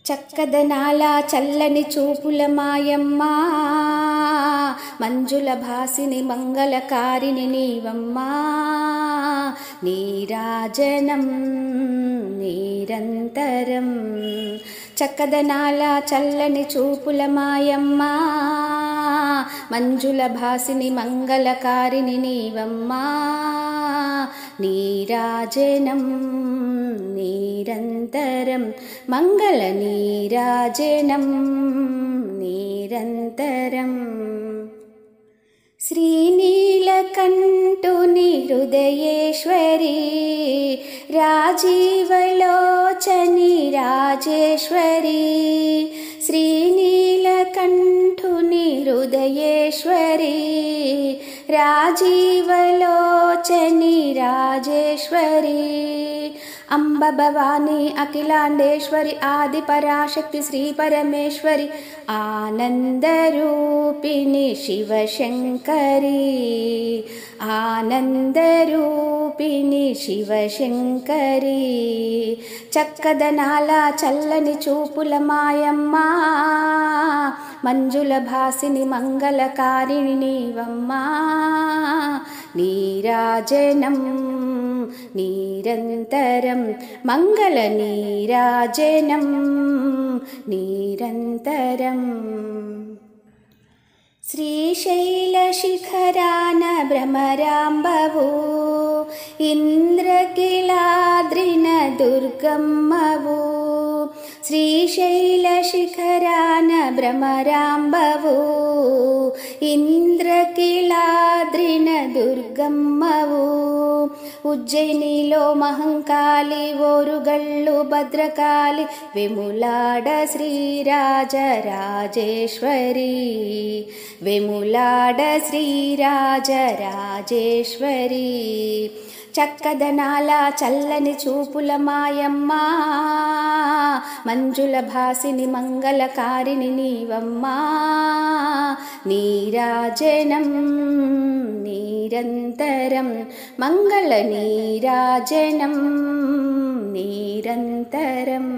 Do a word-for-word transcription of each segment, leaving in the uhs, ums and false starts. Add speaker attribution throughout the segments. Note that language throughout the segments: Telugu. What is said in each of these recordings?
Speaker 1: చక్కదనాల చల్లని చూపుల మాయమ్మ, మంజుల భాసిని మంగళకారిణి నీవమ్మా. నీరాజనం నిరంతరం. చక్కదనాల చల్లని చూపుల మాయమ్మ, మంజుల భాసిని మంగళకారిణి నీవమ్మా. నీరాజనం నిరంతరం. మంగళ నీరాజనం నిరంతరం. శ్రీనీలకంఠుని హృదయేశ్వరి, రాజీవలోచని రాజేశ్వరి. శ్రీనీలకంఠుని హృదయేశ్వరి, రాజీవలోచని రాజేశ్వరి. అంబ భవాని అఖిలాండేశ్వరి, ఆది పరాశక్తి శ్రీ పరమేశ్వరి. ఆనందరూపిణి శివశంకరి, ఆనందరూపిణి శివశంకరి. చక్కదనాల చల్లని చూపుల మాయమ్మ, మంజుల భాసిని మంగళకారిణి నీవమ్మా. నీరాజనం నిరంతరం. మంగళ నీరాజనం నిరంతరం. శ్రీశైల శిఖరాన భ్రమరాంబవు, ఇంద్రకిలాద్రిన దుర్గమ్మవు. శ్రీశైల శిఖరాన భ్రమరాంబవు, ఇంద్రకిలాద్రిన దుర్గమ్మవు. ఉజ్జయినిలో మహంకాళి, ఓరుగల్లు భద్రకాళి. వెములాడ శ్రీరాజరాజేశ్వరి, వెములాడ శ్రీరాజరాజేశ్వరి. చక్కదనాల చల్లని చూపుల మాయమ్మ, మంజుల భాసిని మంగళకారిణి నీవమ్మా. నీరాజనం నిరంతరం. మంగళ నీరాజనం నిరంతరం.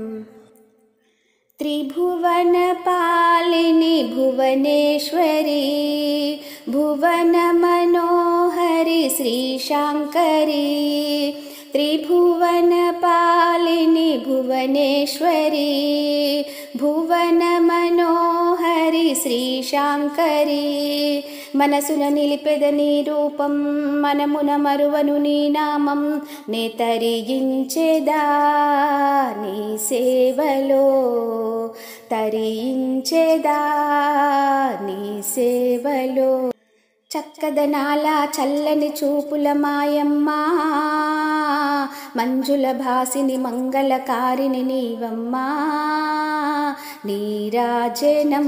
Speaker 1: త్రిభువన పాలిని భువనేశ్వరి, భువన మనోహరి శ్రీశాంకరి. త్రిభువన పాలిని భువనేశ్వరి, భువన మనోహరి శ్రీశాంకరి. మనసున నిలిపెద నీ రూపం, మనమున మరువను నీ నామం. నే తరించెదా నీ సేవలో, తరించెదా నీ సేవలో. చక్కదనాల చల్లని చూపుల మాయమ్మ, మంజుల భాసిని మంగళకారిణి నీవమ్మా. నీరాజనం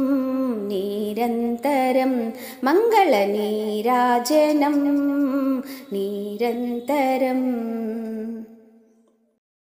Speaker 1: నిరంతరం. మంగళ నీరాజనం నిరంతరం.